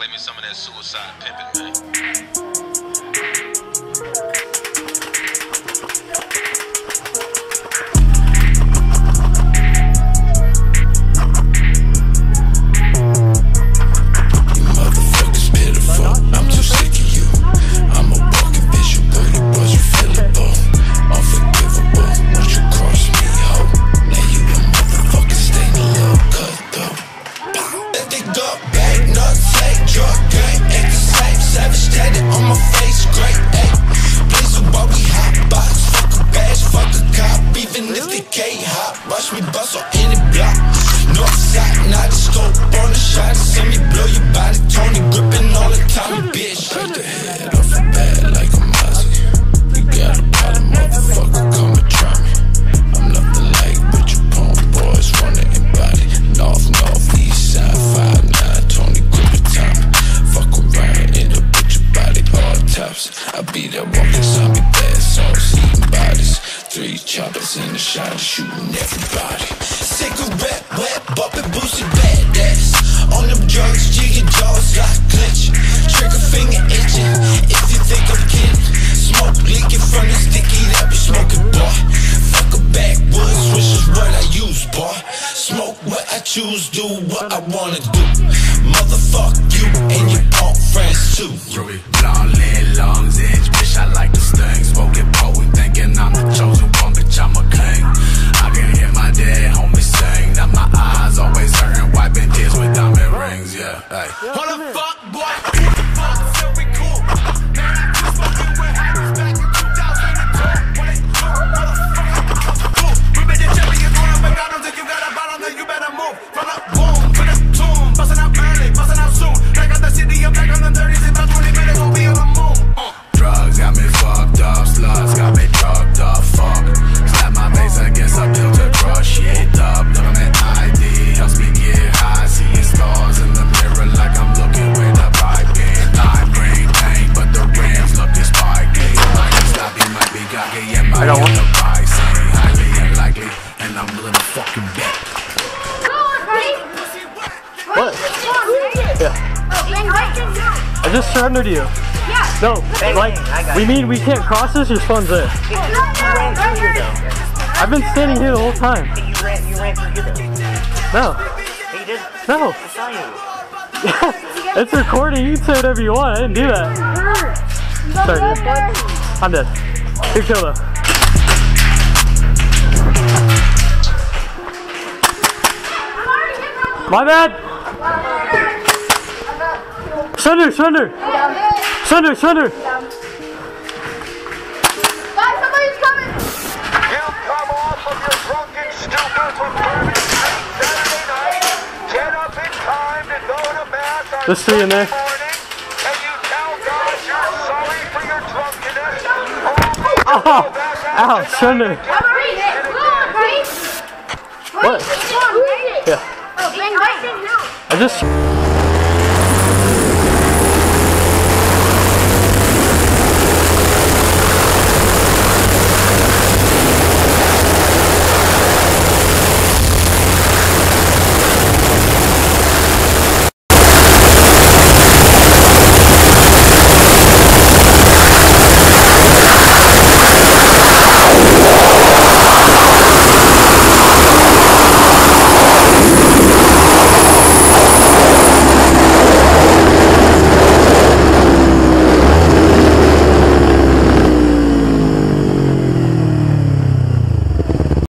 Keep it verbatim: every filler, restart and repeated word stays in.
Play me some of that suicide pimpin', man. In the shot, shooting everybody. Cigarette wet, bumping boosted badass. On them drugs, jiggy jaws like clench. Trigger finger itching. If you think I'm kidding, smoke leaking from the sticky that we smoking, boy. Fuck a backwoods, which is what I use, boy. Smoke what I choose, do what I wanna do. Motherfuck you and your punk friends too. Ruby, blonde lit lungs, edge, bitch, I like the sting. Smoking poet, thinking I'm the chosen one, bitch, I'm a king. I can hear my dad, homie, sing. Now my eyes always hurting, wiping tears with diamond rings, yeah. Hey. What the fuck, boy? Who the fuck still be cool? Man, I just fucking with hackers back in two thousand two. What it do, motherfucker? We been the champions, going up McDonald's. If you got a bottle, then you better move. From the boom to the tomb, busting out early, busting out soon. Back out the city, I'm back on the thirties. In about twenty minutes, we'll be on the moon. Uh. Drugs got me fucked up, sluts got me drugged up, fuck. Slap my face against a pill to crush, shit up. Government I D helps me get high, seeing stars in the mirror like I'm looking with a pipe in. Lime green tank, but the rims looking spiky. Might be sloppy, might be cocky, and might be the price ain't highly unlikely, and I'm willing to fucking bet. What? Yeah. I just surrendered you. Yeah. No, like, we mean we can't cross this, your phone's there. You ran through here though. I've been standing here the whole time. You ran, you ran through here though. No. Hey, you didn't? No. I saw you. It's recording, you can say whatever you want, I didn't do that. Sorry, dude. I'm dead. Good kill though. My bad! Surrender, surrender! Surrender, surrender! Guys, somebody's coming! You come off of your drunken stupor from Bourbon Street Saturday night, get up in time to go to mass on There's three in there. morning, and you tell God you're sorry for your drunkenness. Oh, ow, surrender. What? Yeah. Oh, bang, bang. I just...